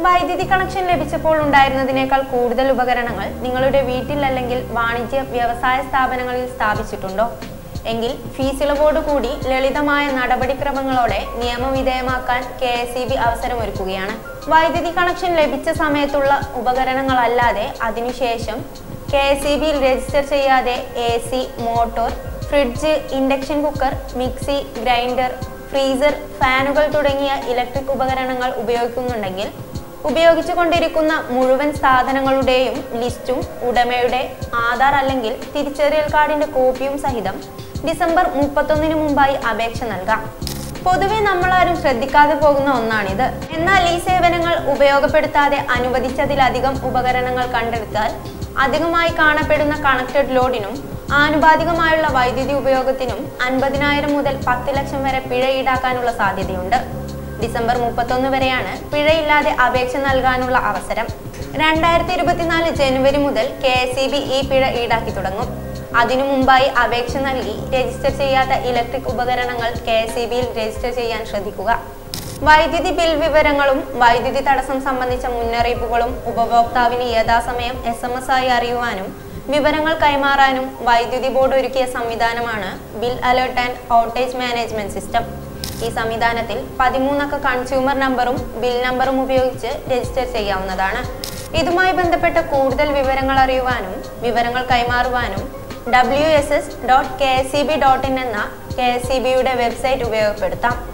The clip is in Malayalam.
വൈദ്യുതി കണക്ഷൻ ലഭിച്ചപ്പോൾ ഉണ്ടായിരുന്നതിനേക്കാൾ കൂടുതൽ ഉപകരണങ്ങൾ നിങ്ങളുടെ വീട്ടിൽ അല്ലെങ്കിൽ വാണിജ്യ വ്യവസായ സ്ഥാപനങ്ങളിൽ സ്ഥാപിച്ചിട്ടുണ്ടോ? എങ്കിൽ ഫീസിളവോട് കൂടി ലളിതമായ നടപടിക്രമങ്ങളോടെ നിയമവിധേയമാക്കാൻ KSEB അവസരമൊരുക്കുകയാണ്. വൈദ്യുതി കണക്ഷൻ ലഭിച്ച സമയത്തുള്ള ഉപകരണങ്ങളല്ലാതെ അതിനുശേഷം KSEBയിൽ രജിസ്റ്റർ ചെയ്യാതെ AC, motor, fridge, induction cooker, mixie, grinder, freezer, ഫാനുകൾ തുടങ്ങിയ ഇലക്ട്രിക് ഉപകരണങ്ങൾ ഉപയോഗിക്കുന്നുണ്ടെങ്കിൽ ഉപയോഗിച്ചുകൊണ്ടിരിക്കുന്ന മുഴുവൻ സാധനങ്ങളുടെയും ലിസ്റ്റും ഉടമയുടെ ആധാർ അല്ലെങ്കിൽ തിരിച്ചറിയൽ കാർഡിന്റെ കോപ്പിയും സഹിതം ഡിസംബർ 31 മുമ്പായി അപേക്ഷ നൽകാം. പൊതുവെ നമ്മളാരും ശ്രദ്ധിക്കാതെ പോകുന്ന ഒന്നാണിത്. എന്നാൽ ഈ സേവനങ്ങൾ ഉപയോഗപ്പെടുത്താതെ അനുവദിച്ചതിലധികം ഉപകരണങ്ങൾ കണ്ടെടുത്താൽ അധികമായി കാണപ്പെടുന്ന കണക്റ്റഡ് ലോഡിനും ആനുപാതികമായുള്ള വൈദ്യുതി ഉപയോഗത്തിനും 50,000 മുതൽ 10 ലക്ഷം വരെ പിഴ ഈടാക്കാനുള്ള സാധ്യതയുണ്ട്. ഡിസംബർ 31 വരെയാണ് പിഴയില്ലാതെ അപേക്ഷ നൽകാനുള്ള അവസരം. 2024 ജനുവരി മുതൽ KSEB ഈ പിഴ ഈടാക്കി തുടങ്ങും. അതിനു മുമ്പായി അപേക്ഷ നൽകി രജിസ്റ്റർ ചെയ്യാത്ത ഇലക്ട്രിക് ഉപകരണങ്ങൾ KSEBയിൽ രജിസ്റ്റർ ചെയ്യാൻ ശ്രദ്ധിക്കുക. വൈദ്യുതി ബിൽ വിവരങ്ങളും വൈദ്യുതി തടസ്സം സംബന്ധിച്ച മുന്നറിയിപ്പുകളും ഉപഭോക്താവിന് യഥാസമയം SMS ആയി അറിയുവാനും വിവരങ്ങൾ കൈമാറാനും വൈദ്യുതി ബോർഡ് ഒരുക്കിയ സംവിധാനമാണ് bill alert and outage management system. ഈ സംവിധാനത്തിൽ 13 അക്ക കൺസ്യൂമർ നമ്പറും ബിൽ നമ്പറും ഉപയോഗിച്ച് രജിസ്റ്റർ ചെയ്യാവുന്നതാണ്. ഇതുമായി ബന്ധപ്പെട്ട കൂടുതൽ വിവരങ്ങൾ അറിയുവാനും വിവരങ്ങൾ കൈമാറുവാനും wss.kseb.in എന്ന KSEBയുടെ വെബ്സൈറ്റ് ഉപയോഗപ്പെടുത്താം.